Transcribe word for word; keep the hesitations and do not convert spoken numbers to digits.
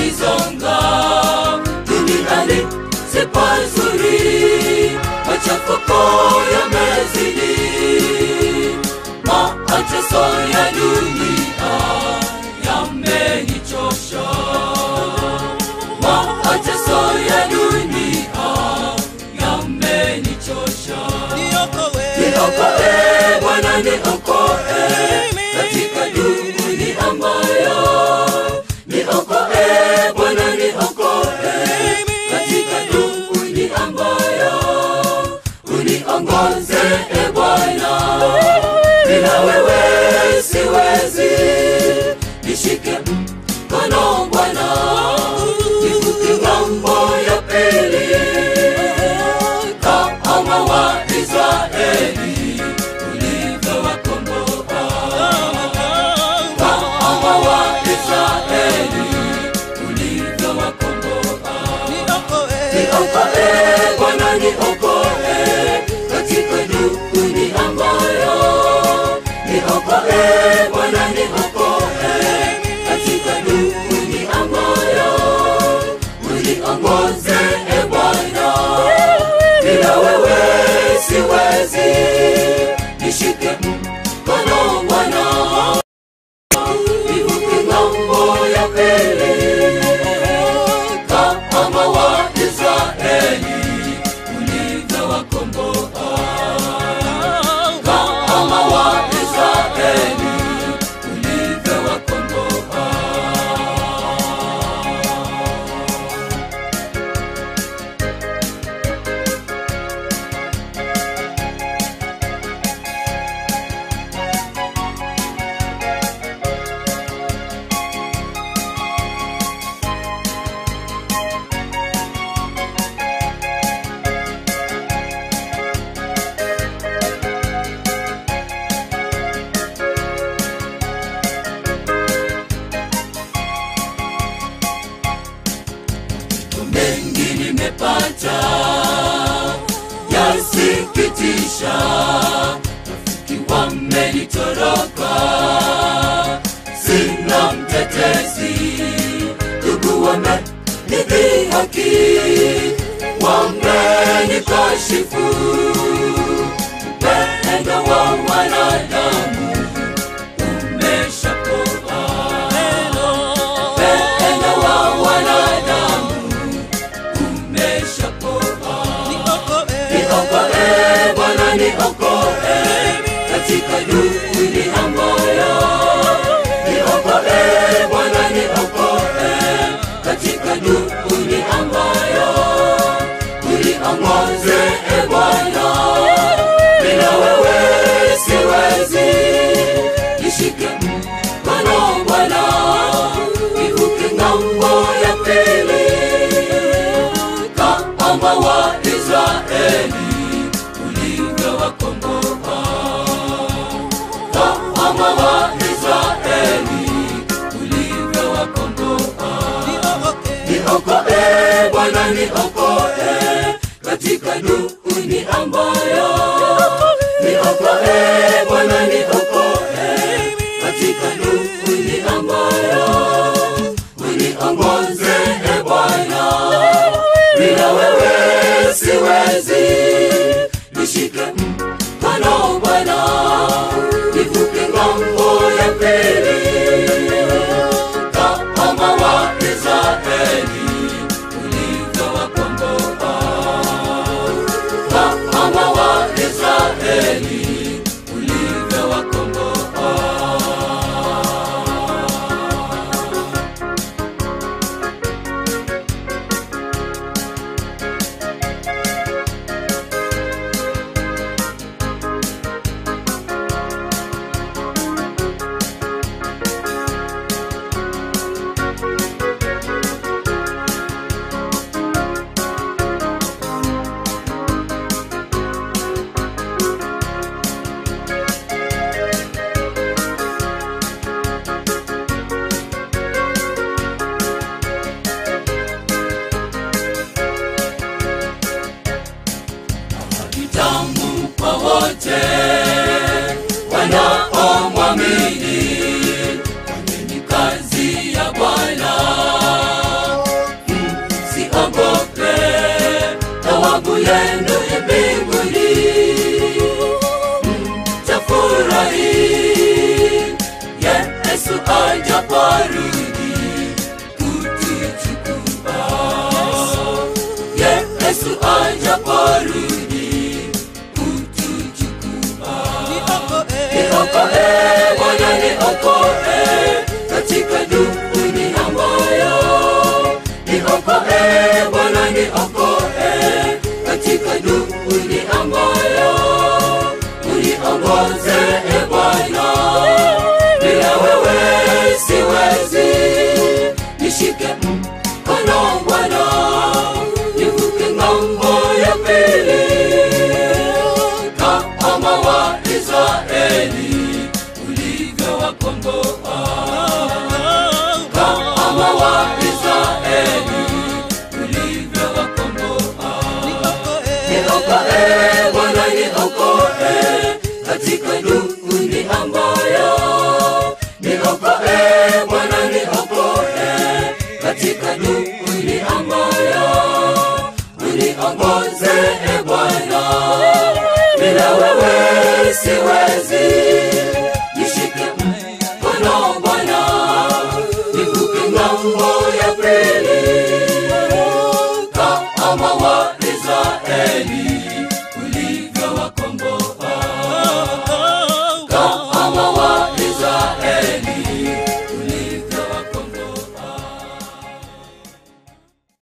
yananizonga, duniani si pazuri, machafuko yamezidi, mateso ya dunia yamenichosha, mateso ya dunia yamenichosha. Niokoe, niokoe Bwana, niokoe katika dunia ambayo, niokoe Bwana, niokoe katika dunia ambayo, uniongoze e Bwana, bila wewe siwezi, nishike mkono Bwana, nivuke ng'ambo ya pili, kama wa Israeli ulivyowakomboa, kama wa Israeli ulivyowakomboa. Niokoe Bwana, niokoe katika dunia ambayo, niokoe Bwana, niokoe katika dunia ambayo, uniongoze e Bwana, bila wewe siwezi, nishike mkono Bwana, nivuke ng'ambo ya pili, kama wa Israeli ulivyowakomboa, kama wa Israeli ulivyowakomboa. Mengi nimepata yasikitisha, rafiki wamenitoroka, sina mtetezi, ndugu wamenidhihaki, wamenikashifu, upendo wa wanadamu umeshapoa, upendo wa wanadamu umeshapoa. Niokoe Bwana, niokoe katika dunia ambayo, niokoe Bwana, niokoe katika dunia ambayo, uniongoze e Bwana, bila wewe siwezi, nishike mkono Bwana, nivuke ng'ambo ya pili, kama wa Israeli ulivyowakomboa, kama wa Israeli ulivyowakomboa. Niokoe Bwana, niokoe katika dunia ambayo, niokoe Bwana, niokoe katika dunia ambayo, uniongoze e Bwana, bila wewe siwezi, nishike mkono Bwana, nivuke ng'ambo ya pili, kama wa Israeli ulivyowakomboa, kama wa Israeli ulivyowakomboa. thawabu yenu mbinguni. Mtafurahi Yesu ajaporudi kutuchukua. Yesu ajaporudi kutuchukua. Niokoe Bwana, niokoe katika dunia mbaya. Niokoe Bwana, niokoe katika dunia mbaya. Uniongoze e Bwana, bila wewe siwezi. Nishike mkono Bwana, nivuke ng'ambo ya pili. Kama Waisraeli ulivyowakomboa. Kama Waisraeli ulivyowakomboa. Niokoe Bwana, niokoe katika dunia mbaya. Niokoe Bwana, niokoe katika dunia mbaya. Uniongoze e Bwana, bila wewe siwezi.